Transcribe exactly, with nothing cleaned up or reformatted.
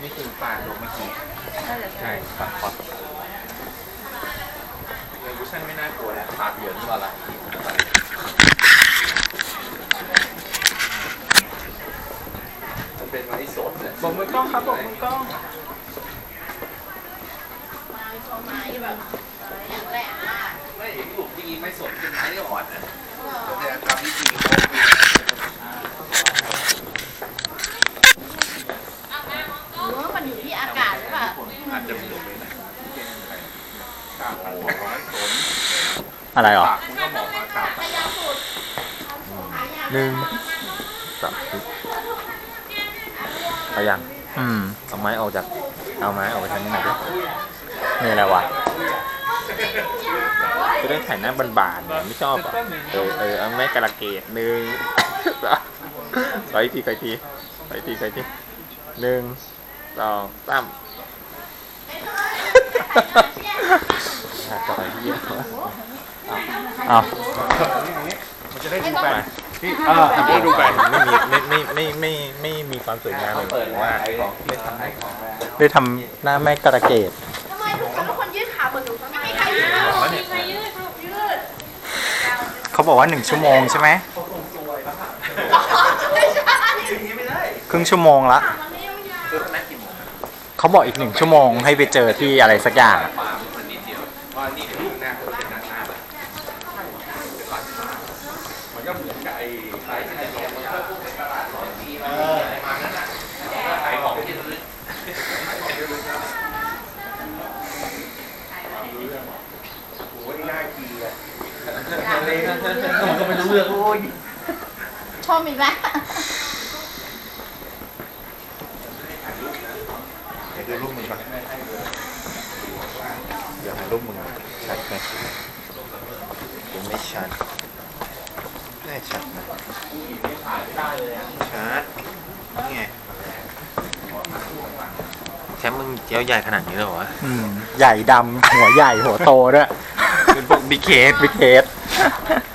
นี่คือปลาโดเมื่อกี้ใช่ปลาคอสเรื่องวิชั่นไม่น่ากลัวแล้วปากเหลืองก่อนละมันเป็นไม้สดเลยบอกมือกล้องครับบอกมือกล้องไม้แบบอย่างแรงมากไม่เห็นหลุมดีไม้สดเป็นไม้อ่อนนะแต่ทำวิธีหรือว่ามันอยู่ที่อากาศหรือเปล่าอาจจะมีเลยนะอะไรหรอคุณก็บอกอากาศหนึ่งสองไปยังอืมเอาไม้ออกจากเอาไม้ออกไปทางนี้หน่อยดินี่อะไรวะจะได้ถ่ายหน้าบานๆเนี่ยไม่ชอบอ่ะเออเออเอาไม้กระเกดหนึ่งไปทีไปทีไปทีไปทีหนึ่งสองสามต่อยเยี่ยมเอามันจะได้ดูไปที่อ่าได้ดูไปไม่มีไม่ไม่ไม่ไม่ไม่มีความสวยงามเลยว่าได้ทำได้ทำหน้าแม่กระเกดทำไมทุกคนทุกคนยืดขาเหมือนหนูไม่มีใครยืดไม่มีใครยืดยืดเขาบอกว่าหนึ่งชั่วโมงใช่ไหมครึ่งชั่วโมงละเขาบอกอีกหนึ่งชั่วโมงให้ไปเจอที่อะไรสักอย่างมันก็เหมือนกับไอ้ไอ้ที่จะลงมาตลาดของจีนอะไรมานั่นน่ะขายของที่ลึกโอ้ยน่ากินเลยมันก็ไม่รู้เรื่องโอ้ยชอบอีกแล้วเดี๋ยวดูรูปมึงก่อนเดี๋ยวให้รูปมึงชัดไหมยังไม่ชัดไม่ชัดนะชัดนี่ไงแชมป์มึงเจ้าใหญ่ขนาดนี้เลยเหรอวะอืมใหญ่ดำหัวใหญ่หัวโตด้วยเป็นพวกบิ๊กเคสบิ๊กเคส